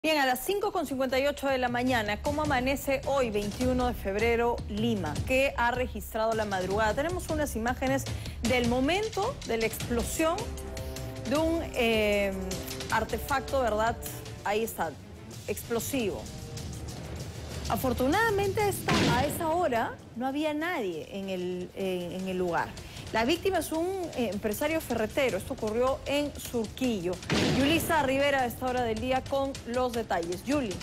Bien, a las 5:58 de la mañana, ¿cómo amanece hoy, 21 de febrero, Lima? ¿Qué ha registrado la madrugada? Tenemos unas imágenes del momento de la explosión de un artefacto, ¿verdad? Ahí está, explosivo. Afortunadamente a esa hora no había nadie en el lugar. La víctima es un empresario ferretero. Esto ocurrió en Surquillo. Yulisa Rivera a esta hora del día con los detalles. Yuli.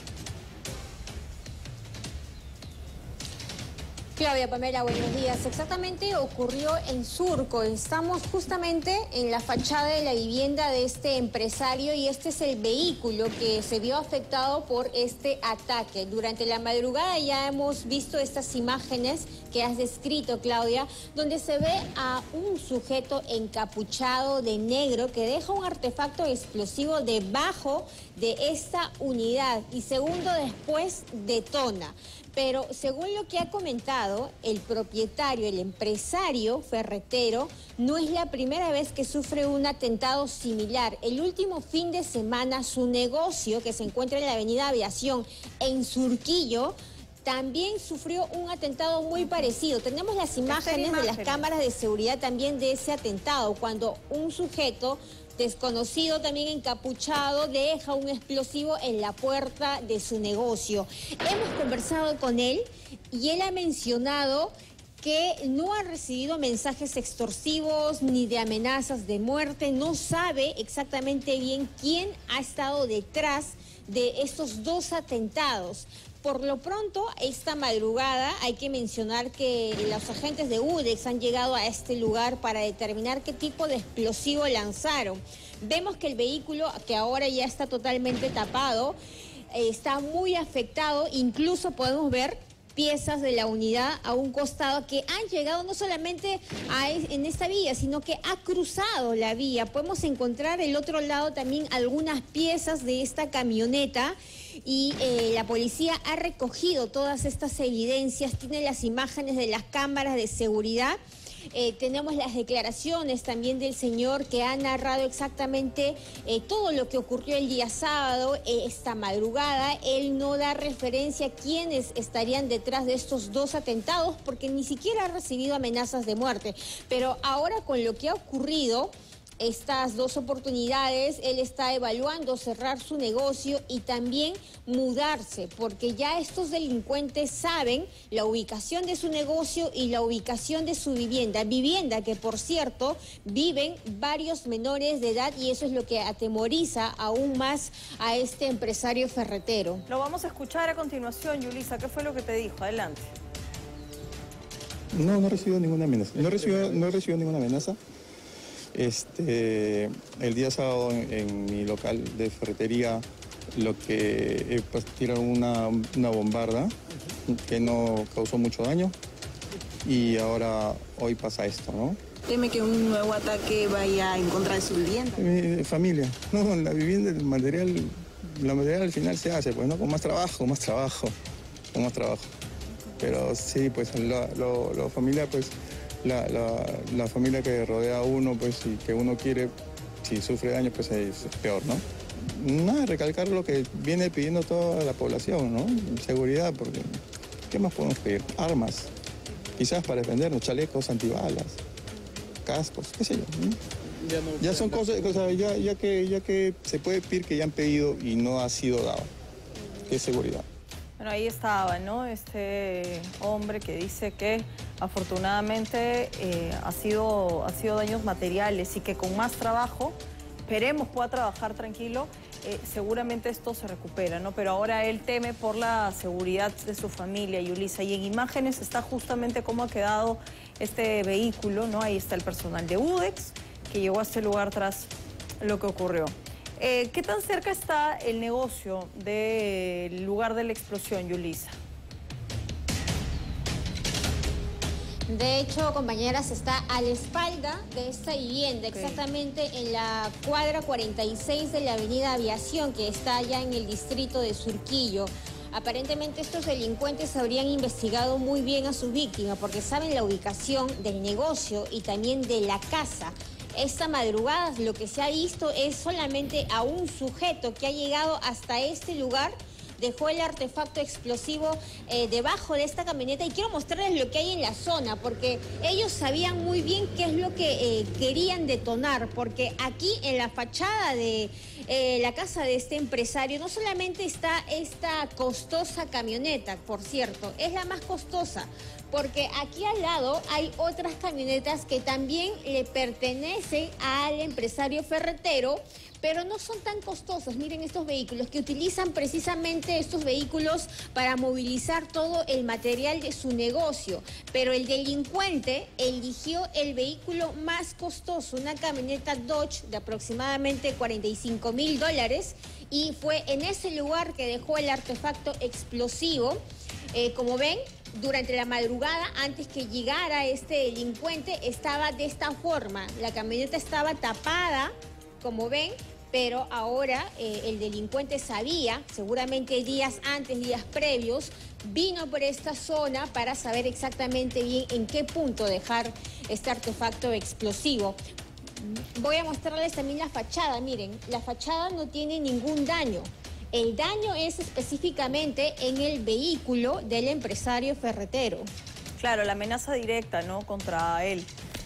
Claudia, Pamela, buenos días. Exactamente ocurrió en Surco. Estamos justamente en la fachada de la vivienda de este empresario y este es el vehículo que se vio afectado por este ataque. Durante la madrugada ya hemos visto estas imágenes que has descrito, Claudia, donde se ve a un sujeto encapuchado de negro que deja un artefacto explosivo debajo de esta unidad y segundo después detona. Pero según lo que ha comentado el propietario, el empresario ferretero, no es la primera vez que sufre un atentado similar. El último fin de semana, su negocio, que se encuentra en la avenida Aviación, en Surquillo, también sufrió un atentado muy parecido. Tenemos las imágenes de las cámaras de seguridad también de ese atentado, cuando un sujeto desconocido, también encapuchado, deja un explosivo en la puerta de su negocio. Hemos conversado con él y él ha mencionado que no ha recibido mensajes extorsivos ni de amenazas de muerte, no sabe exactamente bien quién ha estado detrás de estos dos atentados. Por lo pronto, esta madrugada hay que mencionar que los agentes de UDEX han llegado a este lugar para determinar qué tipo de explosivo lanzaron. Vemos que el vehículo, que ahora ya está totalmente tapado, está muy afectado. Incluso podemos ver piezas de la unidad a un costado que han llegado no solamente en esta vía, sino que ha cruzado la vía. Podemos encontrar el otro lado también algunas piezas de esta camioneta y la policía ha recogido todas estas evidencias, tiene las imágenes de las cámaras de seguridad. Tenemos las declaraciones también del señor que ha narrado exactamente todo lo que ocurrió el día sábado, esta madrugada. Él no da referencia a quiénes estarían detrás de estos dos atentados porque ni siquiera ha recibido amenazas de muerte. Pero ahora con lo que ha ocurrido, estas dos oportunidades, él está evaluando cerrar su negocio y también mudarse, porque ya estos delincuentes saben la ubicación de su negocio y la ubicación de su vivienda. Vivienda que, por cierto, viven varios menores de edad y eso es lo que atemoriza aún más a este empresario ferretero. Lo vamos a escuchar a continuación, Yulisa. ¿Qué fue lo que te dijo? Adelante. No he recibido ninguna amenaza. No he recibido ninguna amenaza. El día sábado en mi local de ferretería lo que tiraron una bombarda que no causó mucho daño y ahora hoy pasa esto, ¿no? Teme que un nuevo ataque vaya en contra de su vivienda. Mi familia, no, la vivienda, el material al final se hace, pues, ¿no? Con más trabajo. Pero sí, pues la familia, pues la familia que rodea a uno, pues, y que uno quiere, si sufre daño, pues es peor, ¿no? Nada, recalcar lo que viene pidiendo toda la población, ¿no? Seguridad, porque ¿qué más podemos pedir? Armas, quizás para defendernos, chalecos antibalas, cascos, qué sé yo, ¿no? Ya son cosas, ya que se puede pedir que ya han pedido y no ha sido dado. ¿Qué seguridad? Bueno, ahí estaba, ¿no? Este hombre que dice que afortunadamente ha sido daños materiales y que con más trabajo, esperemos pueda trabajar tranquilo, seguramente esto se recupera, ¿no? Pero ahora él teme por la seguridad de su familia, Yulisa, y en imágenes está justamente cómo ha quedado este vehículo, ¿no? Ahí está el personal de UDEX que llegó a este lugar tras lo que ocurrió. ¿Qué tan cerca está el negocio del lugar de la explosión, Yulisa? De hecho, compañeras, está a la espalda de esta vivienda, exactamente en la cuadra 46 de la avenida Aviación, que está allá en el distrito de Surquillo. Aparentemente estos delincuentes habrían investigado muy bien a su víctima porque saben la ubicación del negocio y también de la casa. esta madrugada lo que se ha visto es solamente a un sujeto que ha llegado hasta este lugar, dejó el artefacto explosivo debajo de esta camioneta, y quiero mostrarles lo que hay en la zona, porque ellos sabían muy bien qué es lo que querían detonar, porque aquí en la fachada de la casa de este empresario no solamente está esta costosa camioneta, por cierto, es la más costosa, porque aquí al lado hay otras camionetas que también le pertenecen al empresario ferretero, pero no son tan costosos. Miren estos vehículos, que utilizan precisamente estos vehículos para movilizar todo el material de su negocio. Pero el delincuente eligió el vehículo más costoso, una camioneta Dodge de aproximadamente $45.000, y fue en ese lugar que dejó el artefacto explosivo. Como ven, durante la madrugada, antes que llegara este delincuente, estaba de esta forma. La camioneta estaba tapada, como ven, pero ahora el delincuente sabía, seguramente días antes, días previos, vino por esta zona para saber exactamente bien en qué punto dejar este artefacto explosivo. Voy a mostrarles también la fachada. Miren, la fachada no tiene ningún daño. El daño es específicamente en el vehículo del empresario ferretero. Claro, la amenaza directa, ¿no?, contra él.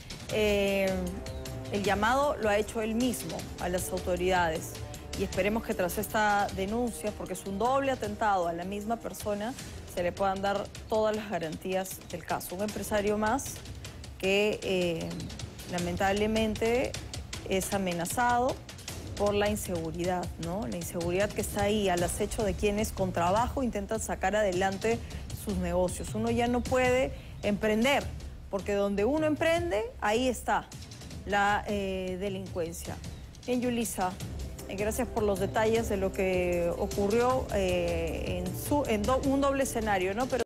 El llamado lo ha hecho él mismo a las autoridades, y esperemos que tras esta denuncia, porque es un doble atentado a la misma persona, se le puedan dar todas las garantías del caso. Un empresario más que lamentablemente es amenazado por la inseguridad, ¿no? La inseguridad que está ahí al acecho de quienes con trabajo intentan sacar adelante sus negocios. Uno ya no puede emprender, porque donde uno emprende, ahí está la delincuencia. Bien, Yulisa, gracias por los detalles de lo que ocurrió en un doble escenario, ¿no? Pero